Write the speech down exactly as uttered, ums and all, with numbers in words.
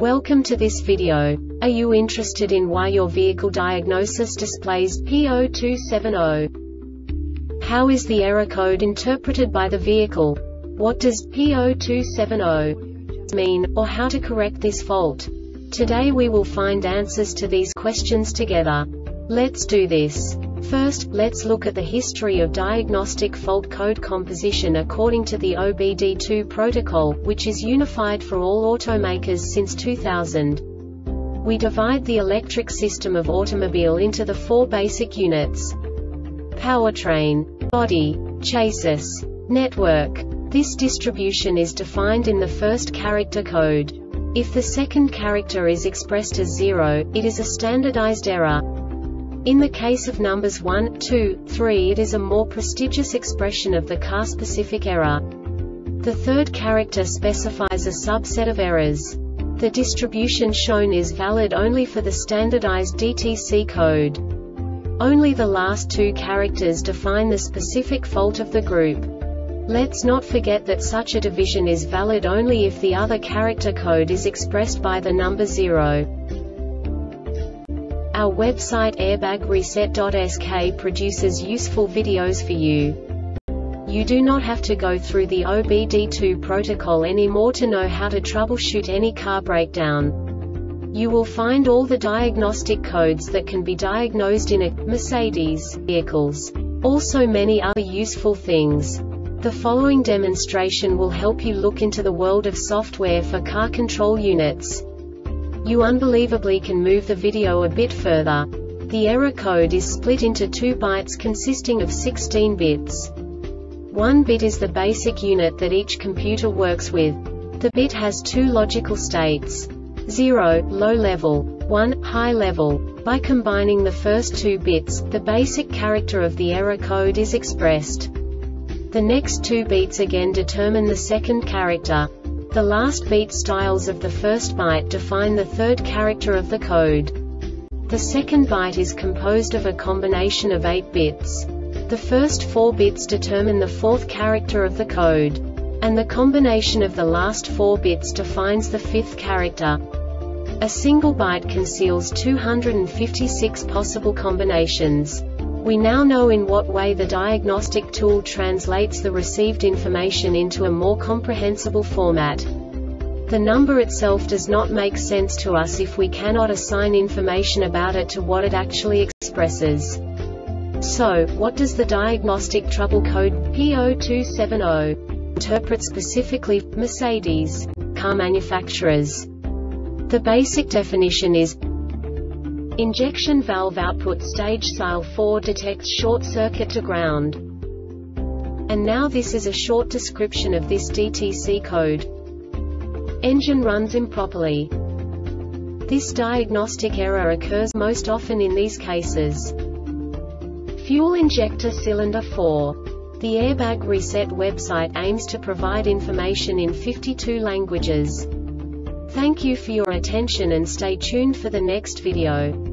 Welcome to this video. Are you interested in why your vehicle diagnosis displays P zero two seven zero? How is the error code interpreted by the vehicle? What does P zero two seven zero mean, or how to correct this fault? Today we will find answers to these questions together. Let's do this. First, let's look at the history of diagnostic fault code composition according to the O B D two protocol, which is unified for all automakers since two thousand. We divide the electric system of automobile into the four basic units: powertrain, body, chassis, network. This distribution is defined in the first character code. If the second character is expressed as zero, it is a standardized error. In the case of numbers one, two, three, it is a more prestigious expression of the car-specific error. The third character specifies a subset of errors. The distribution shown is valid only for the standardized D T C code. Only the last two characters define the specific fault of the group. Let's not forget that such a division is valid only if the other character code is expressed by the number zero. Our website airbag reset dot S K produces useful videos for you. You do not have to go through the O B D two protocol anymore to know how to troubleshoot any car breakdown. You will find all the diagnostic codes that can be diagnosed in a Mercedes vehicles. Also many other useful things. The following demonstration will help you look into the world of software for car control units. You unbelievably can move the video a bit further. The error code is split into two bytes consisting of sixteen bits. One bit is the basic unit that each computer works with. The bit has two logical states: zero, low level, one, high level. By combining the first two bits, the basic character of the error code is expressed. The next two bits again determine the second character. The last beat styles of the first byte define the third character of the code. The second byte is composed of a combination of eight bits. The first four bits determine the fourth character of the code. And the combination of the last four bits defines the fifth character. A single byte conceals two hundred fifty-six possible combinations. We now know in what way the diagnostic tool translates the received information into a more comprehensible format. The number itself does not make sense to us if we cannot assign information about it to what it actually expresses. So, what does the diagnostic trouble code P zero two seven zero interpret specifically for Mercedes car manufacturers? The basic definition is: injection valve output stage S I L four detects short circuit to ground. And now this is a short description of this D T C code. Engine runs improperly. This diagnostic error occurs most often in these cases: fuel injector cylinder four. The Airbag Reset website aims to provide information in fifty-two languages. Thank you for your attention and stay tuned for the next video.